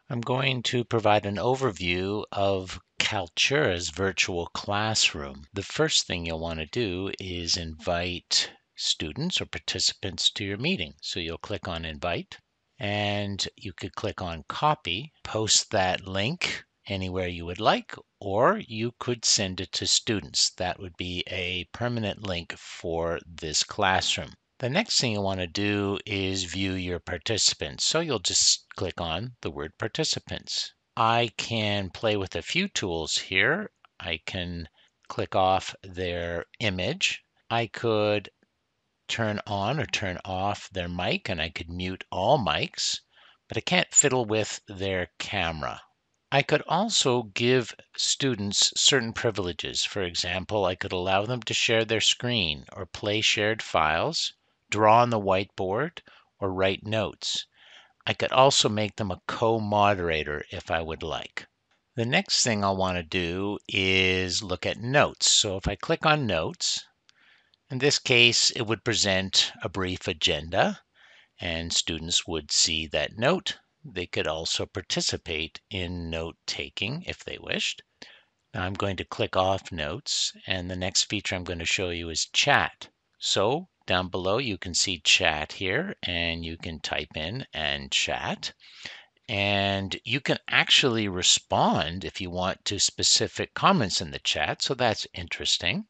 I'm going to provide an overview of Kaltura's virtual classroom. The first thing you'll want to do is invite students or participants to your meeting. So you'll click on Invite, and you could click on Copy, post that link anywhere you would like, or you could send it to students. That would be a permanent link for this classroom. The next thing you want to do is view your participants. So you'll just click on the word participants. I can play with a few tools here. I can click off their image. I could turn on or turn off their mic, and I could mute all mics, but I can't fiddle with their camera. I could also give students certain privileges. For example, I could allow them to share their screen or play shared files, draw on the whiteboard, or write notes. I could also make them a co-moderator if I would like. The next thing I'll want to do is look at notes. So if I click on notes, in this case, it would present a brief agenda, and students would see that note. They could also participate in note-taking if they wished. Now I'm going to click off notes, and the next feature I'm going to show you is chat. So down below you can see chat here, and you can type in and chat. And you can actually respond if you want to specific comments in the chat, so that's interesting.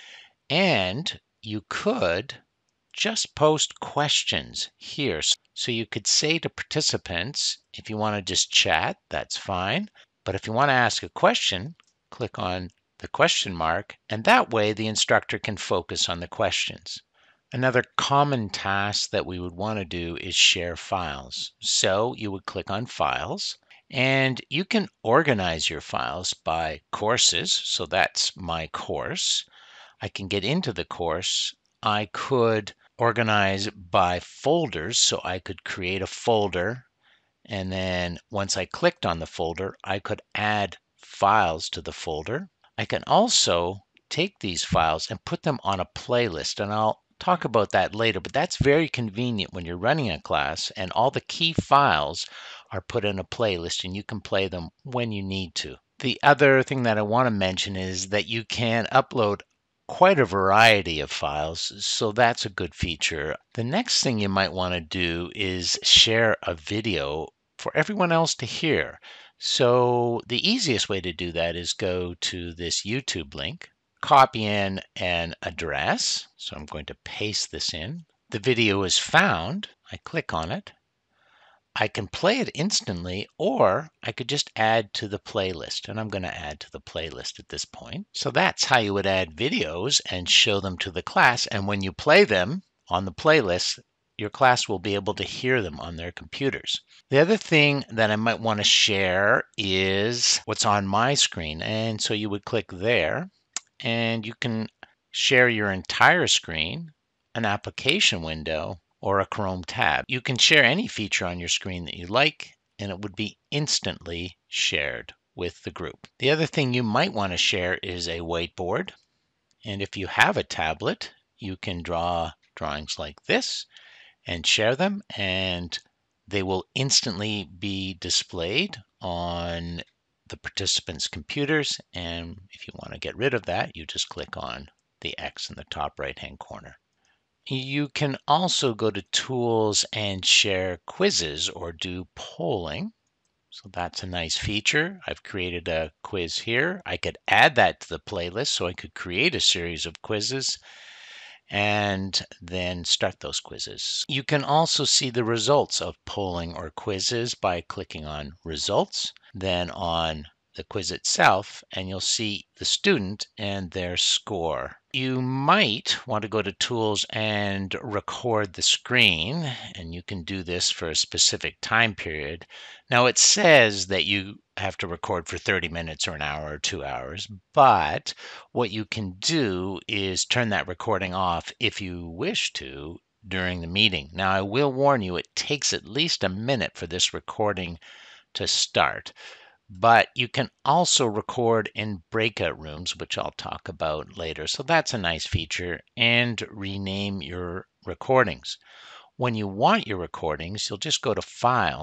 And you could just post questions here. So you could say to participants, if you want to just chat, that's fine. But if you want to ask a question, click on the question mark, and that way the instructor can focus on the questions. Another common task that we would want to do is share files. So you would click on Files, and you can organize your files by courses. So that's my course. I can get into the course. I could organize by folders, so I could create a folder, and then once I clicked on the folder, I could add files to the folder. I can also take these files and put them on a playlist, and I'll talk about that later, but that's very convenient when you're running a class and all the key files are put in a playlist and you can play them when you need to. The other thing that I want to mention is that you can upload quite a variety of files, so that's a good feature. The next thing you might want to do is share a video for everyone else to hear. So the easiest way to do that is go to this YouTube link, copy in an address. So I'm going to paste this in. The video is found. I click on it. I can play it instantly, or I could just add to the playlist, and I'm going to add to the playlist at this point. So that's how you would add videos and show them to the class, and when you play them on the playlist, your class will be able to hear them on their computers. The other thing that I might want to share is what's on my screen, and so you would click there, and you can share your entire screen, an application window, or a Chrome tab. You can share any feature on your screen that you like, and it would be instantly shared with the group. The other thing you might want to share is a whiteboard. And if you have a tablet, you can draw drawings like this and share them, and they will instantly be displayed on the participants' computers. And if you want to get rid of that, you just click on the X in the top right-hand corner. You can also go to Tools and share quizzes or do polling. So that's a nice feature. I've created a quiz here. I could add that to the playlist, so I could create a series of quizzes and then start those quizzes. You can also see the results of polling or quizzes by clicking on Results, then on the quiz itself, and you'll see the student and their score. You might want to go to Tools and record the screen, and you can do this for a specific time period. Now it says that you have to record for 30 minutes or an hour or 2 hours, but what you can do is turn that recording off if you wish to during the meeting. Now I will warn you, it takes at least a minute for this recording to start. But you can also record in breakout rooms, which I'll talk about later. So that's a nice feature, and rename your recordings. When you want your recordings, you'll just go to Files,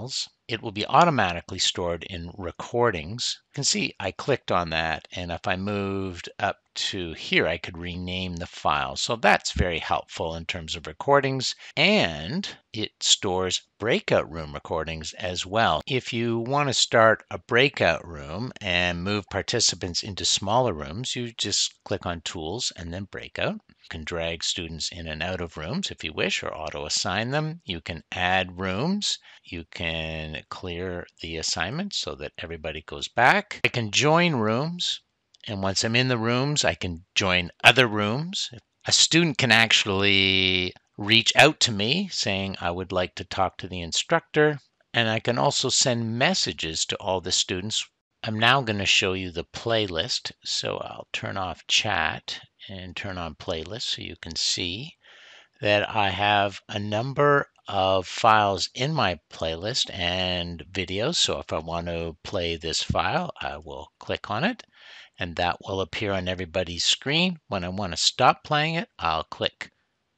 it will be automatically stored in recordings. You can see I clicked on that, and if I moved up to here, I could rename the file. So that's very helpful in terms of recordings, and it stores breakout room recordings as well. If you want to start a breakout room and move participants into smaller rooms, you just click on Tools and then Breakout. You can drag students in and out of rooms if you wish, or auto-assign them. You can add rooms. You can clear the assignment so that everybody goes back. I can join rooms, and once I'm in the rooms, I can join other rooms. A student can actually reach out to me saying, I would like to talk to the instructor, and I can also send messages to all the students. I'm now going to show you the playlist, so I'll turn off chat and turn on playlist so you can see that I have a number of files in my playlist and videos. So if I want to play this file, I will click on it, and that will appear on everybody's screen. When I want to stop playing it, I'll click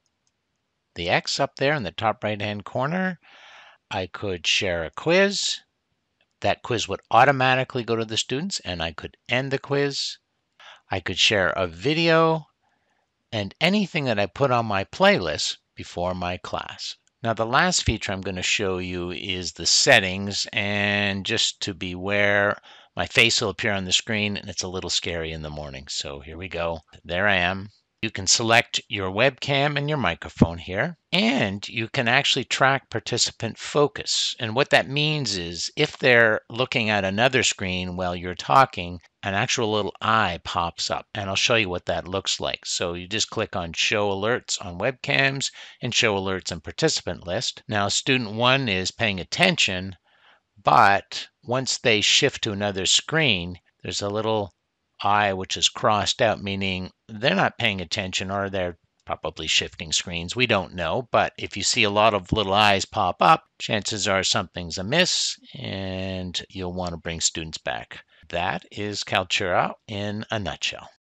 the X up there in the top right-hand corner. I could share a quiz. That quiz would automatically go to the students, and I could end the quiz. I could share a video and anything that I put on my playlist before my class. Now, the last feature I'm going to show you is the settings, and just to beware, my face will appear on the screen, and it's a little scary in the morning. So here we go. There I am. You can select your webcam and your microphone here, and you can actually track participant focus. And what that means is if they're looking at another screen while you're talking, an actual little eye pops up, and I'll show you what that looks like. So you just click on Show Alerts on Webcams and Show Alerts in Participant List. Now, student 1 is paying attention, but once they shift to another screen, there's a little eye which is crossed out, meaning they're not paying attention, or they're probably shifting screens. We don't know, but if you see a lot of little eyes pop up, chances are something's amiss, and you'll want to bring students back. That is Kaltura in a nutshell.